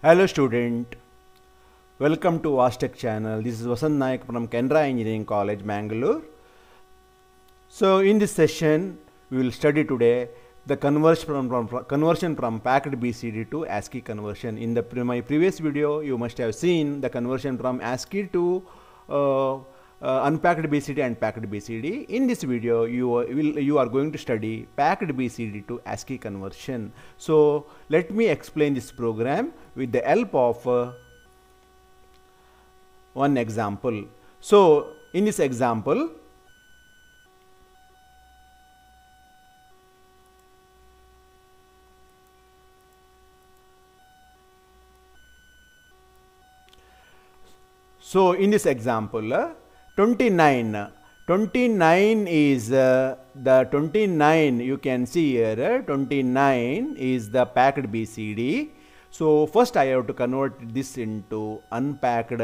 Hello student, welcome to Vastech channel. This is Vasant Naik from Canara Engineering College, Mangalore. So in this session, we will study today the conversion from packed BCD to ASCII conversion. In my previous video, you must have seen the conversion from ASCII to unpacked BCD and packed BCD. In this video, you are going to study packed BCD to ASCII conversion. So let me explain this program with the help of one example. So in this example, Twenty-nine is the 29, you can see here, 29 is the packed BCD. So first I have to convert this into unpacked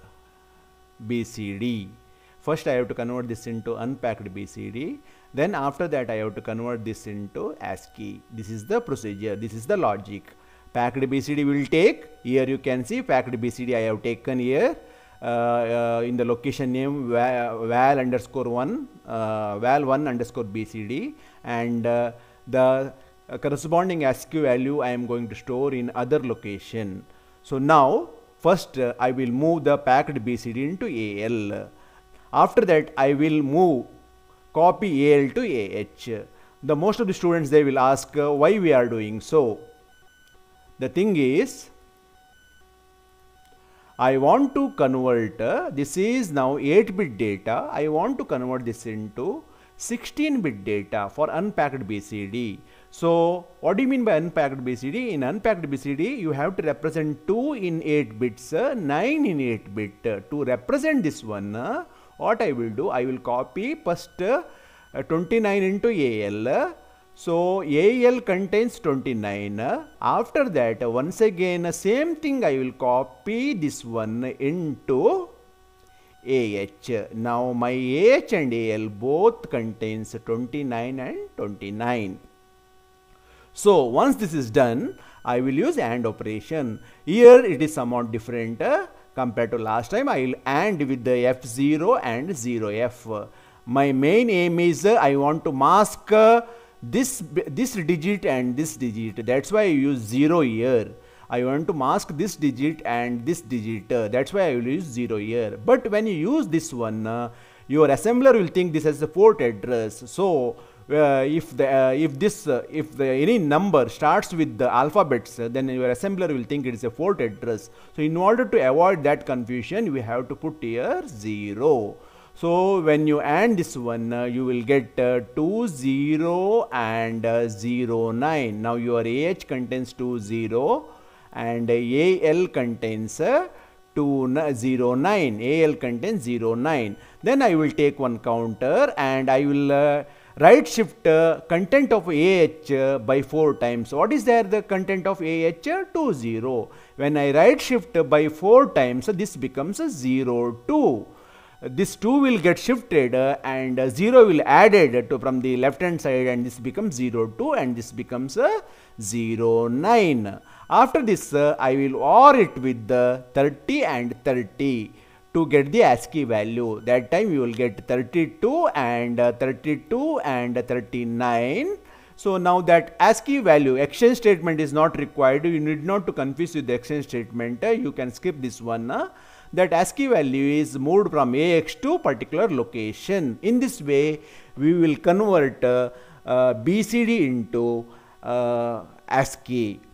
BCD. Then after that I have to convert this into ASCII. This is the procedure, this is the logic. Packed BCD will take, here you can see packed BCD I have taken here. In the location name val underscore 1 underscore BCD, and the corresponding ASCII value I am going to store in other location. So now first I will move the packed BCD into AL. After that I will copy AL to AH. The most of the students, they will ask why we are doing so. The thing is, I want to convert, this is now 8-bit data, I want to convert this into 16-bit data for unpacked BCD. So what do you mean by unpacked BCD? In unpacked BCD, you have to represent 2 in 8 bits, 9 in 8 bit. To represent this one, what I will do, I will copy first 29 into AL. So AL contains 29. After that, once again same thing I will copy this one into AH. Now my AH and AL both contains 29 and 29. So once this is done, I will use AND operation. Here it is somewhat different compared to last time. I will AND with the F0 and 0F. My main aim is I want to mask this digit and this digit. That's why I use 0 here. I want to mask this digit and this digit. That's why I will use 0 here. But when you use this one, your assembler will think this as a port address. So if any number starts with the alphabets, then your assembler will think it is a port address. So in order to avoid that confusion, we have to put here 0. So when you AND this one, you will get 2 0 and 0 9. Now your AH contains 2 0 and AL contains 2 0 9. AL contains 0 9. Then I will take one counter and I will right shift content of AH by 4 times. What is there the content of AH? 2 0. When I right shift by 4 times, this becomes 0 2. This 2 will get shifted and 0 will added from the left hand side, and this becomes 0 2 and this becomes 0 9. After this I will OR it with the 30 and 30 to get the ASCII value. That time you will get 32 and 39. So now that ASCII value, exchange statement is not required. You need not to confuse with the exchange statement. You can skip this one. That ASCII value is moved from AX to particular location. In this way, we will convert BCD into ASCII.